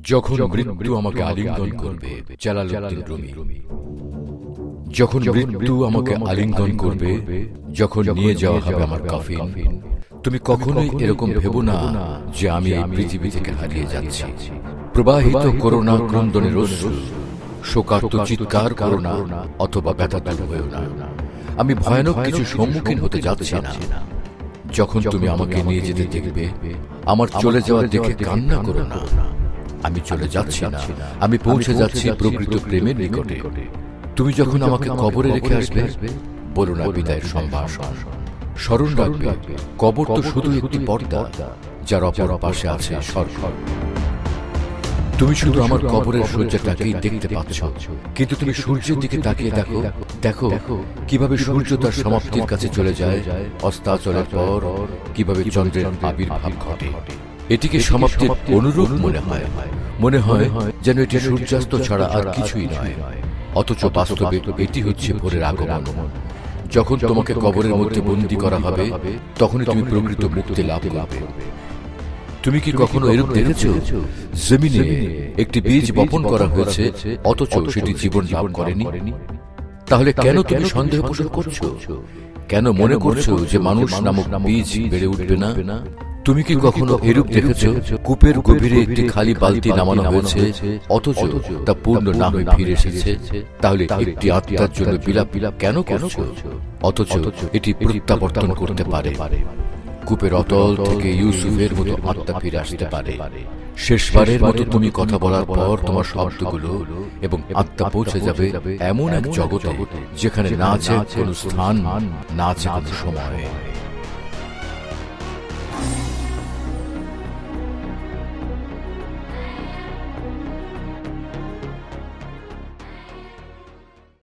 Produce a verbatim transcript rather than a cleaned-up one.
যখন মৃত্যু আমাকে আলিঙ্গন করবে, জালালউদ্দিন রুমি। যখন মৃত্যু আমাকে আলিঙ্গন করবে, যখন নিয়ে যাওয়া হবে আমার কাফিন, তুমি কখনোই এরকম ভেবো না যে আমি এই পৃথিবী থেকে হারিয়ে যাচ্ছি। প্রবাহিত করোনা ক্রন্দনের অশ্রু, শোকার্ত চিৎকার করো না, অথবা ব্যথাতুর হয়েও না। আমি ভয়ানক কিছু সম্মুখীন হতে যাচ্ছি না। যখন তুমি আমাকে নিয়ে যেতে দেখবে, আমার চলে যাওয়া দেখে কান্না করো না। আমি চলে যাচ্ছি না, আমি পৌঁছে যাচ্ছি প্রকৃত প্রেমের নিকটে। তুমি যখন আমাকে কবরে রেখে আসবে, বলো না বিদায়ের সম্ভাষণ। স্মরণ রাখবে, কবর তো শুধু একটি পর্দা, যার অপর পাশে আছে স্বর্গ। তুমি শুধু আমার কবরের শয্যাটাকেই দেখতে পাচ্ছ, কিন্তু তুমি সূর্যের দিকে তাকিয়ে দেখো, দেখো কিভাবে সূর্য তার সমাপ্তির কাছে চলে যায়। অস্তাচলের পর কিভাবে চন্দ্রের আবির্ভাব ঘটে। এটিকে সমাপ্তির অনুরূপ মনে হয়, মনে হয় যেন এটি সূর্যাস্ত ছাড়া আর কিছুই নয়। অথচ বাস্তবে এটি হচ্ছে ভোরের আগমন। যখন তোমাকে কবরের মধ্যে বন্দী করা হবে, তখনই তুমি প্রকৃত মুক্তি লাভ করবে। তুমি কি কখনো এরূপ দেখেছো? জমিনে একটি বীজ বপন করা হয়েছে, অথচ সেটি জীবন লাভ করেনি। তাহলে কেন তুমি সন্দেহ পোষণ করছো? কেন মনে করছো যে মানুষ নামক বীজ বেড়ে উঠবে না? তুমি কি কখনো এরূপ দেখেছো? কূপের গভীরে একটি খালি বালতি নামানো হয়েছে, অথচ তা পূর্ণ না হয়ে ফিরে এসেছে। তাহলে একটি আত্মার জন্য বিলাপ কেন করছো, অথচ এটি প্রত্যাবর্তন করতে পারে? কূপের অতল থেকে ইউসুফের মতো আত্মা ফিরে আসতে পারে। শেষবারের মতো তুমি কথা বলার পর তোমার শব্দগুলো এবং আত্মা পৌঁছে যাবে এমন এক জগতে, যেখানে না আছে কোনো স্থান, না আছে কোনো সময়।